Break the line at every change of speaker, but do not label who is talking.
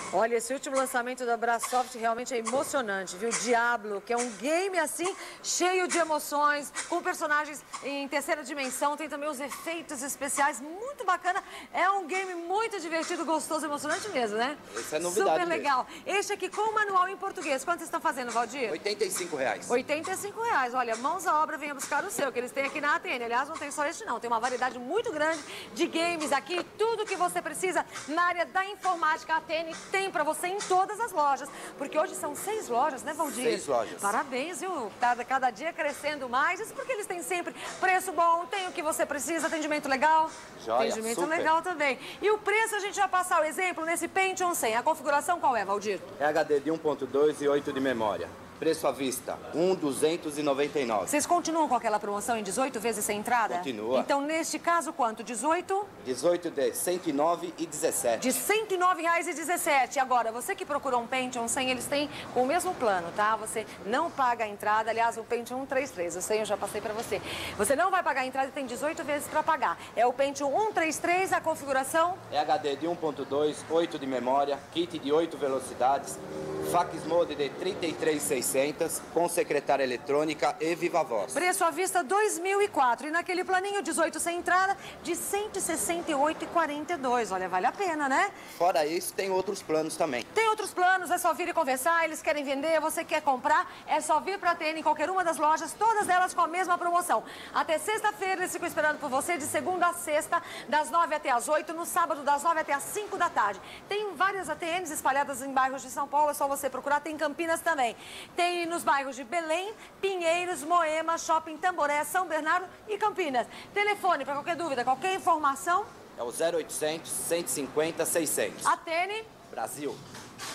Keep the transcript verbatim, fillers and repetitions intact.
Olha, esse último lançamento da Brasoft realmente é emocionante, viu? Diablo, que é um game assim, cheio de emoções, com personagens em terceira dimensão, tem também os efeitos especiais, muito bacana. É um game muito divertido, gostoso, emocionante mesmo, né?
Essa é novidade
Super legal.
mesmo.
Este aqui com o manual em português. Quanto vocês estão fazendo, Valdir?
oitenta e cinco reais.
oitenta e cinco reais. Olha, mãos à obra, venha buscar o seu, que eles têm aqui na A T N. Aliás, não tem só este não, tem uma variedade muito grande de games aqui, tudo que você precisa na área da informática. A A T N tem pra você em todas as lojas, porque hoje são seis lojas, né, Valdir?
Seis lojas.
Parabéns, viu? Tá cada dia crescendo mais, isso porque eles têm sempre preço bom, tem o que você precisa, atendimento legal.
Joia,
atendimento
super.
legal também. E o preço, a gente vai passar o exemplo nesse Pentium cem. A configuração qual é, Valdir?
É H D de um ponto dois e oito de memória. Preço à vista, um mil duzentos e noventa e nove.
Vocês continuam com aquela promoção em dezoito vezes sem entrada?
Continua.
Então, neste caso, quanto? dezoito?
dezoito de cento e nove e dezessete.
De cento e nove reais e dezessete. Agora, você que procurou um Pentium cem, eles têm com o mesmo plano, tá? Você não paga a entrada. Aliás, o Pentium cento e trinta e três, o cem eu já passei pra você. Você não vai pagar a entrada e tem dezoito vezes pra pagar. É o Pentium cento e trinta e três, a configuração?
É H D de um ponto dois, oito de memória, kit de oito velocidades, fax mode de trinta e três mil e seiscentos, com secretária eletrônica e viva voz.
Preço à vista dois mil e quatro. E naquele planinho dezoito sem entrada, de cento e sessenta e oito reais e quarenta e dois. Olha, vale a pena, né?
Fora isso, tem outros planos também.
Tem outros planos, é só vir e conversar, eles querem vender, você quer comprar, é só vir pra T N em qualquer uma das lojas, todas elas com a mesma promoção. Até sexta-feira eles ficam esperando por você, de segunda a sexta, das nove até as oito, no sábado das nove até as cinco da tarde. Tem várias A T Ns espalhadas em bairros de São Paulo, é só você procurar, tem em Campinas também. Tem nos bairros de Belém, Pinheiros, Moema, Shopping Tamboré, São Bernardo e Campinas. Telefone para qualquer dúvida, qualquer informação.
É o zero oitocentos, cento e cinquenta, seiscentos.
A T N
Brasil.